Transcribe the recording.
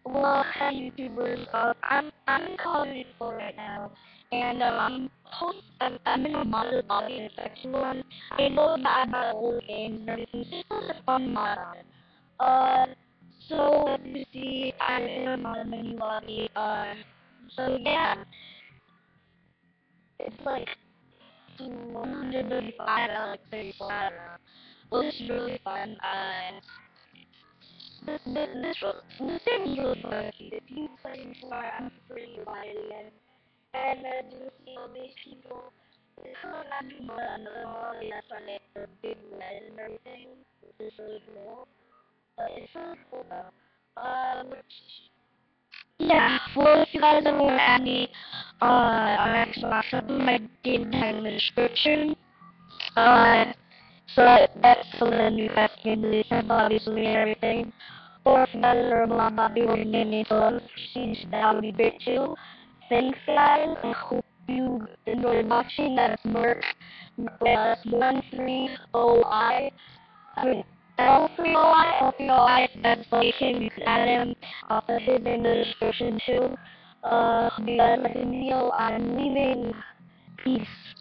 Well, hi YouTubers. I'm in college school right now, and I'm in a modern lobby in section one. I know that about old games and everything. It's just a fun mod on it. Uh, so as you see, I'm in a modern menu lobby. So yeah, it's like 135 out of like 34. I don't know. Well, this is really fun. This game is really fun. If you play before, I'm pretty excited again. And just see all these people. It's not that too much another holiday, that's why they have big red and everything, which is really cool. But it's really cool though. Yeah, well, if you guys ever want to add me on Xbox, I'll put my game tag in the description. Uh, so that's for the new fast game releases, obviously, and everything. Or if you guys are about to be name me for Prestige, that would be great too. Thanks, guys. I hope you enjoyed watching. That's Merc. That's 130I. I mean, L3OI, L3OI, that's Blation. You can add him. I'll put his in the description too. Hope you guys like the video. I'm leaving. Peace.